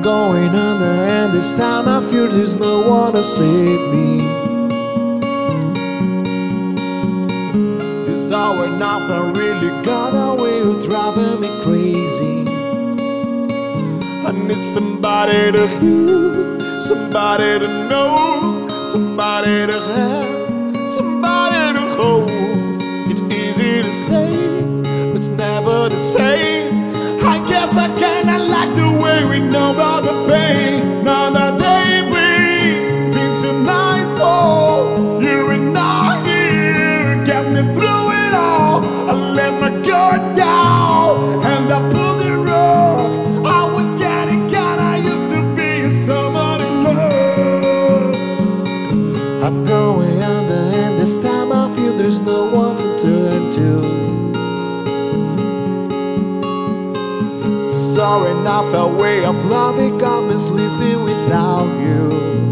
going under, and this time I fear there's no one to save me. This hour nothing really got away with driving me crazy. I need somebody to hear, somebody to know, somebody to have, somebody to hold. It's easy to say, but it's never the same. I guess I kinda like the way we know about the pain. Now the day bleeds into nightfall, you're not here, get me through it all. I let my guard down and I pulled the rug. I was getting kinda used to being somebody loved. I'm going under, and this time I feel there's no one to turn to. Sorry, now our way of loving got me sleeping without you.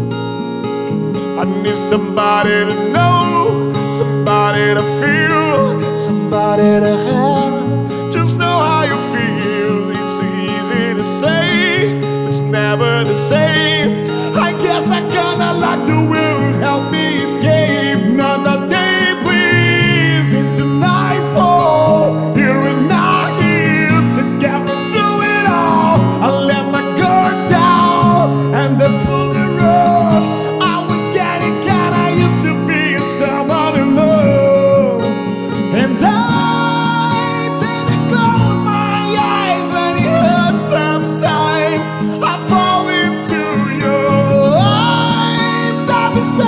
I need somebody to know, somebody to feel, somebody to have. Just know how you feel. It's easy to say, it's never the same. I guess I kinda like the way you help me escape. Now the day bleeds into nightfall, you're not here to get me through it all. I let my guard down and they pulled the rug. I was getting kinda used to being someone in love, and I didn't close my eyes when it hurt sometimes. I fall into your arms. I'll be